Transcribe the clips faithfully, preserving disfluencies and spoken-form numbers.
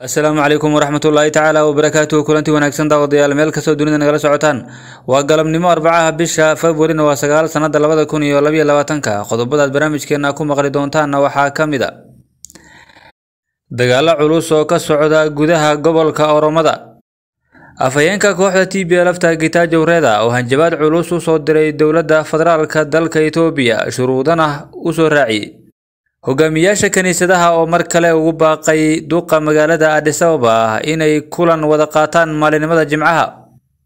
السلام عليكم ورحمة الله تعالى وبركاته. كلنتي وناكسن داوديال meel kasto dunida nagala socotaan waa galabnimo arbacaha bisha February waa sagaal sanada labada kun iyo laba iyo labaatanka qodobada barnaamijkeena ku maqli doontaan waxaa kamid ah dagaal culus oo ka socda gudaha gobolka Oromada. afayeenka kooxda T B L ta Gitajo Reda oo hanjabaad culus u soo diray dawladda federaalka dalka Itoobiya shuruudana u soo raaciyay hogaamiyaasha kaniisadaha oo mar kale ugu baaqay duqa magaalada Addis Ababa inay kulan wada qaataan maalinimada Jimcaha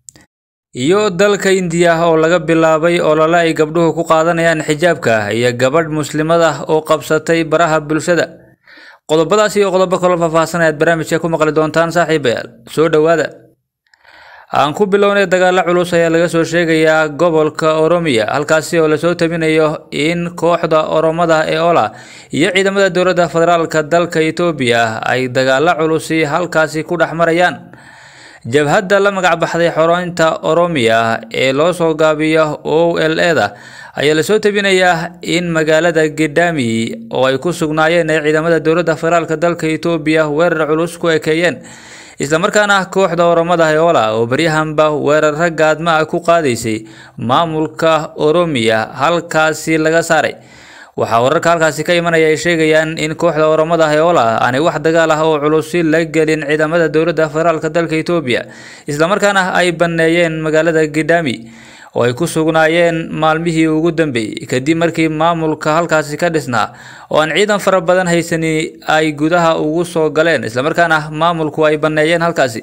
iyo dalka India oo laga bilaabay olole ay gabdhuhu ku qaadanayaan xijaabka iyo gabadh muslimada oo qabsatay baraha bulshada. qodobadaas iyo qodobo kale faahfaahsan ee barnaamijka ku maqli doontaan saaxiibayaal soo dhawaada. aan ku bilownay dagaal culus ayaa laga soo sheegayaa gobolka Oromia halkaasi oo la soo tabinayo in kooxda Oromada ee Ola iyo ciidamada dawladda federaalka dalka Itoobiya ay dagaal culus halkaasi ku dhaxmarayaan. jabhadda la magac baxday Xoreynta Oromia ee loo soo gaabiyo O L A ayaa la soo tabinayaa in magaalada Gidami oo ay ku sugnaayeen ciidamada dawladda federaalka dalka Itoobiya weerar culus ku ekeeyeen isla markaana kooxda Oromada ee Ola oo baryahanba weerar gaadma ku qaadaysay maamulka Oromia halkaasi laga saaray. waxa wararka halkaasi ka imanaya ay sheegayaan in kooxda Oromada ee Ola aanay wax dagaal ah oo culus la gelin ciidamada dawladda federaalka dalka Itoobiya isla markaana ay baneeyeen magaalada Gidami oo ay ku sugnaayeen maalmihii ugu dambeeyay kadib markii maamulka halkaasi ka dhisnaa oo aan ciidan fara badan haysani ay gudaha ugu soo galeen isla markaana maamulku ay baneeyeen halkaasi.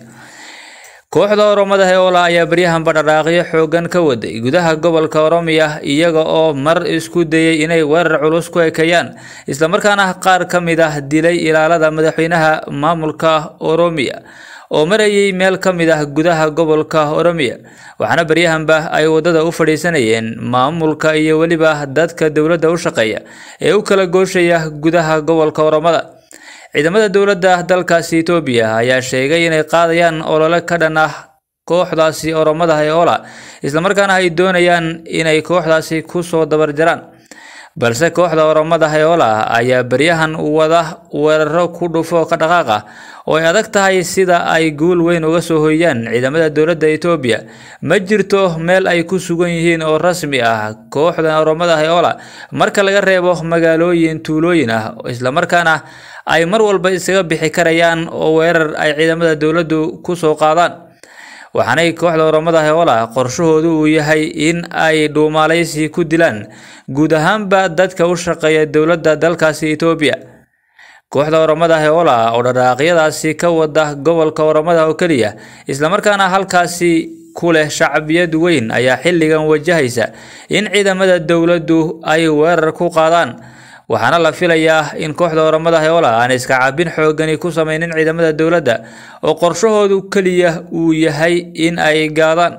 kooxda Oromada ee Ola ayaa baryahan badhaqaaqyo xoogan ka waday gudaha gobolka Oromia iyaga oo mar isku dayay inay weerar culus ku ekeeyaan isla markaana qaar kamid ah dilay ilaalada madaxweynaha maamulka Oromia oo marayay meel kamid ah gudaha gobolka Oromia waxaana baryahanba ay wadada u fadhiisanayeen maamulka iyo waliba dadka dawladda u shaqeeya ee u kala gooshaya gudaha gobolka Oromada. ciidamada dawladda dalkaasi Itoobiya ayaa sheegay inay qaadayaan olole ka dhan ah kooxdaasi Oromada ee Ola isla markaana ay doonayaan inay kooxdaasi ku soo dabar jaraan balse kooxda Oromada ee Ola ayaa baryahan wada weeraro ku dhufo ka dhaqaaqa oo ay adag tahay sida ay guul weyn uga soo hooyaan ciidamada dawladda Itoobiya. ma jirto meel ay ku sugan yihiin oo rasmi ah kooxda Oromada ee Ola marka laga reebo magaalooyin tuulooyin ah isla markaana ay mar walba isaga bixi karayaan oo weerar ay ciidamada dawladdu ku soo qaadaan. waxaanay kooxda Oromada ee Ola qorshahoodu uu yahay in ay dhuumaalaysi ku dilaan guud ahaanba dadka u shaqeeya dawladda dalkaasi Itoobiya. kooxda Oromada ee Ola oo dhaqaaqyadaasi ka wada gobolka Oromada oo kaliya isla markaana halkaasi ku leh shacbiyad weyn ayaa xilligan wajahaysa in ciidamada dawladdu ay weerar ku qaadaan waxaana la filayaa in kooxda Oromada ee Ola aan iska caabin xoogani ku sameeynin ciidamada dawladda oo qorshahoodu kaliya uu yahay in ay gaadaan.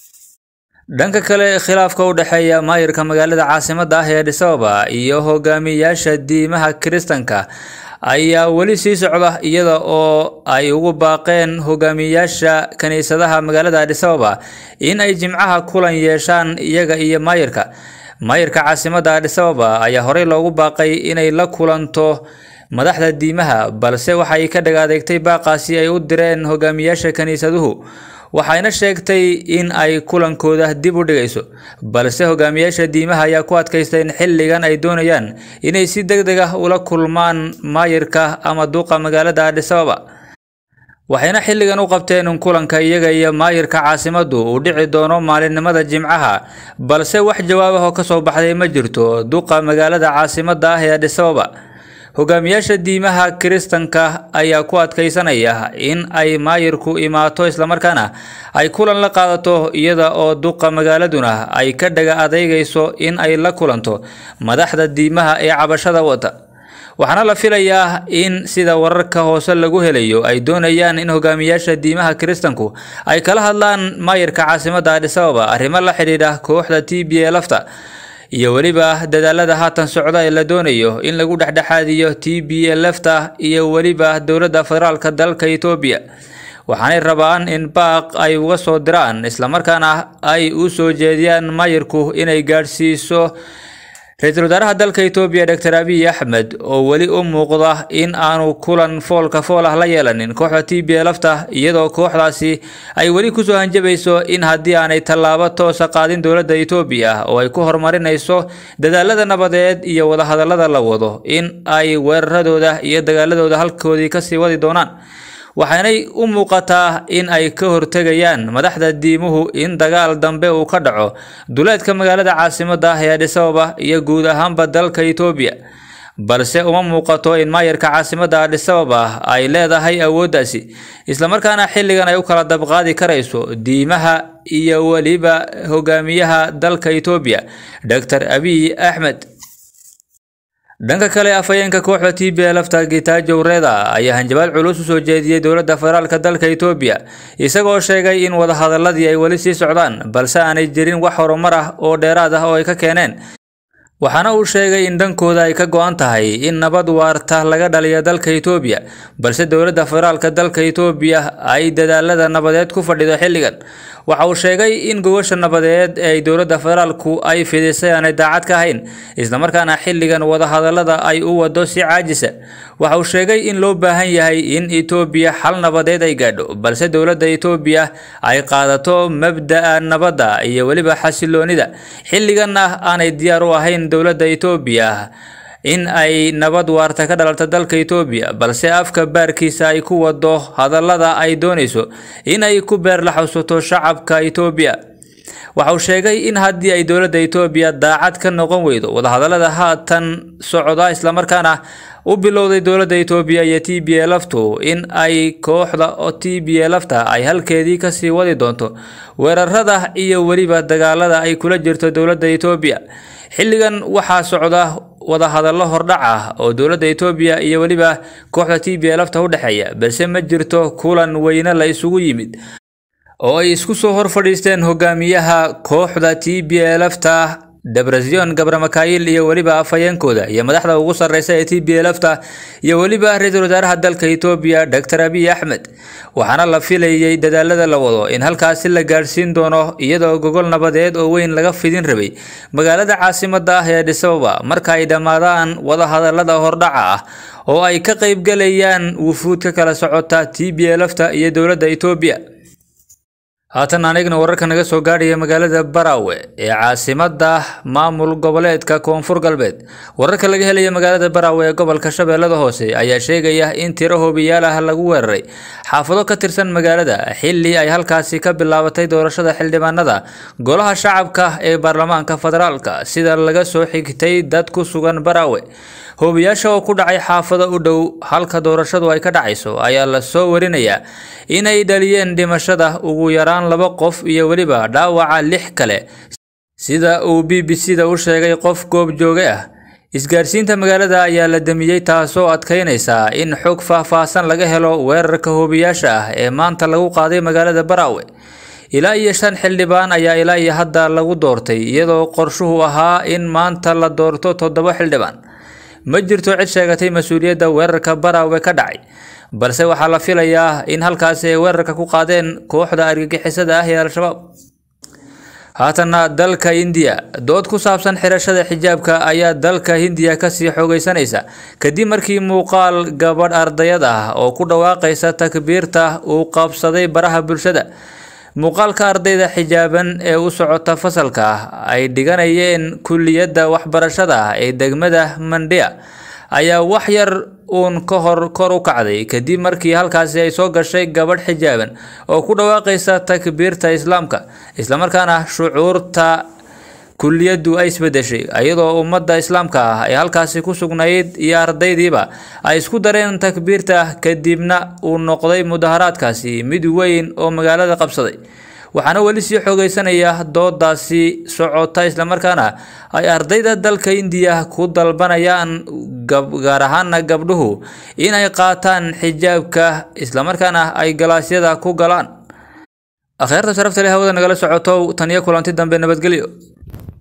dhanka kale khilaafka u dhaxeeya maayirka magaalada caasimadda ah ee Addis Ababa iyo hogaamiyaasha diimaha Kiristaanka ayaa wali sii socda iyada oo ay ugu baaqeen hogaamiyaasha kaniisadaha magaalada Addis Ababa in ay Jimcaha kulan yeeshaan iyaga iyo maayirka maayirka caasimadda Addis Ababa ayaa horey loogu baaqay inay la kulanto madaxda diimaha balse waxay ka dhagaadegtay baaqaasi ay u direen hogaamiyaasha kaniisaduhu waxayna sheegtay in ay kulankooda dib u dhigayso balse hogaamiyaasha diimaha ayaa ku adkaystay in xilligan ay doonayaan inay si degdeg ah ula kulmaan maayirka ama duqa magaalada Addis Ababa. waxayna xilligan u qabteen in kulanka iyaga iyo maayirka caasimaddu uu dhici doono maalinimada Jimcaha balse wax jawaab ah oo ka soo baxday ma jirto duqa magaalada caasimadda ah ee Addis Ababa. hogaamiyaasha diimaha Kiristaanka ayaa ku adkaysanaya in ay maayirku imaato isla markaana ay kulan la qaadato iyada oo duqa magaaladuna ay ka dhaga adeegayso in ay la kulanto madaxda diimaha ee cabashada wata. waxaana la filayaa in sida wararka hoose lagu helayo ay doonayaan in hogaamiyaasha diimaha Kiristaanku ay kala hadlaan maayirka caasimadda Addis Ababa arrimo la xiriira kooxda T B L ta iyo waliba dadaalada haatan socda ee la doonayo in lagu dhaxdhaxaadiyo T B L ta iyo waliba dawladda federaalka dalka Itoobiya. waxaanay rabaan in baaq ay uga soo diraan isla markaana ay u soo jeediyaan maayirku inay gaarsiiso Ra'iisul Wasaaraha dalka Itoobiya Doctor Abiy Ahmed oo wali u muuqda in aanu kulan foolka fool ah la yeelanin kooxda T B L F ta iyadoo kooxdaasi ay wali ku soo hanjabayso in haddii aanay tallaabo toos ah qaadin dowladda Itoobiya oo ay ku horumarinayso dadaalada nabadeed iyo wada hadallada la wado in ay weeraradooda iyo dagaaladooda halkoodii ka sii wadi doonaan. waxaanay u muuqataa in ay ka hortagayaan madaxda diimuhu in dagaal dambe uu ka dhaco duleedka magaalada caasimadda ah ee Addis Ababa iyo guud ahaanba dalka Itoobiya, balse uma muuqato in maayarka caasimadda Addis Ababa ay leedahay awooddaasi isla markaana xilligan ay u kala dabqaadi karayso diimaha iyo waliba hogaamiyaha dalka Itoobiya Doctor Abiy Ahmed. dhanka kale afayeenka kooxda T B L F ta Getachew Reda ayaa hanjabaad culus u soo jeediyay dowladda federaalka dalka Itoobiya isagoo sheegay in wada hadaladii ay wali sii socdaan balse aanay jirin wax horumar ah oo dheeraad ah oo ay ka keeneen. waxaana uu sheegay in dhankooda ay ka go'an tahay in nabad waarta laga dhaliyo dalka Itoobiya balse dowladda federaalka dalka Itoobiya ay dadaalada nabadeed ku fadhido xilligan. waxa uu sheegay in gobosha nabadeed ee dowladda federaalku ay fidisay aanay daacad ka ahayn isla markaana xilligan wada hadallada ay u wado si caajisa. waxa uu sheegay in loo baahan yahay in Itoobiya xal nabadeed ay gaadho balse dowladda Itoobiya ay qaadato mabda'a nabadda iyo waliba xasiloonida xilligan ah aanay diyaar u ahayn dowladda Itoobiya in ay nabad waarta ka dhalalto dalka Itoobiya balse afka baarkiisa ay ku wado hadallada ay doonayso in ay ku beer la xusuusto shacabka Itoobiya. waxa uu sheegay in haddii ay dowladda Itoobiya daacad ka noqon weydo wada hadallada haatan socda isla markaana u bilowday dowladda Itoobiya iyo T B L F tu in ay kooxda oo T B L F ta ay halkeedii ka sii wadi doonto weerarada iyo waliba dagaalada ay kula jirto dowladda Itoobiya. xilligan waxaa socda wada hadallo hordhac ah oo dowladda Itoobiya iyo waliba kooxda T B L F ta u dhaxeeya balse ma jirto kulan weyne la isugu yimid oo ay isku soo hor fadhiisteen hogaamiyaha kooxda T B L F ta Debretsion Gabramakaayil iyo waliba afayeenkooda iyo madaxda ugu sarreysa ee T B L F ta iyo waliba ra'iisul wasaaraha dalka Itoobiya Doctor Abiy Ahmed. waxaana la filayay dadaalada la wado in halkaas la gaarsiin doono iyadoo gogol nabadeed oo weyn laga fidin rabay magaalada caasimadda ah ee Addis Ababa marka ay dhamaadaan wada hadallada hordhaca ah oo ay ka qayb galayaan wufuud ka kala socota T B L F ta iyo dowladda Itoobiya. haatan anigna wararka naga soo gaadhaya magaalada Barawe ee caasimadda maamul goboleedka Koonfur Galbeed. wararka laga helay magaalada Barawe ee gobolka Shabeellada Hoose ayaa sheegaya in tiro hoobiyaal ah lagu weeraray xaafado ka tirsan magaalada xilli ay halkaasi ka bilaabatay doorashada xildhibaanada golaha shacabka ee baarlamaanka federaalka sida laga soo xigtay dad ku sugan Barawe. hoobiyaasha oo ku dhacay xaafado u dhow halka doorashadu ay ka dhacayso ayaa la soo warinayaa inay dhaliyeen dhimashada ugu yaraan laba qof iyo waliba dhaawaca lix kale sida uu B B C da u sheegay qof goob jooge ah. isgaarsiinta magaalada ayaa la damiyay taasoo adkeynaysa in xog faahfaahsan laga helo weerarka hoobiyaasha ah ee maanta lagu qaaday magaalada Barawe. ilaa iyo shan xildhibaan ayaa ilaa iyo hadda lagu doortay iyadoo qorshuhu ahaa in maanta la doorto toddoba xildhibaan. ma jirto cid sheegatay mas'uuliyadda weerarka Barawe ka dhacay balse waxaa la filayaa in halkaas ay weerarka ku qaadeen kooxda argagixisada ah ee Al-Shabaab. haatana dalka India dood ku saabsan xirashada xijaabka ayaa dalka Hindiya ka sii xoogaysanaysa kadib markii muuqaal gabadh ardayad ah oo ku dhawaaqaysa takbiirta uu qabsaday baraha bulshada. muuqaalka ardayda xijaaban ee u socota fasalka ay dhiganayeen kulliyadda waxbarashada ee degmada Mandya ayaa wax yar uun ka hor kor u kacday kadib markii halkaasi ay soo gashay gabadh xijaaban oo ku dhawaaqaysa takbiirta Islaamka isla markaana shucuurta kulliyaddu ay isbedeshay iyadoo ummadda Islaamka ah ay halkaasi ku sugnayd iyo ardaydiiba ay isku dareen takbiirta kadibna uu noqday mudaharaadkaasi mid weyn oo magaalada qabsaday. waxaana wali sii xoogaysanaya doodaasi socota isla markaana ay ardayda dalka India ku dalbanayaan gaar ahaan gabdhuhu in ay qaataan xijaabka isla markaana ay galaasyada ku galaan. akhayrta sharafta leh hawada nagala socoto tan iyo kulanti dambe nabadgelyo.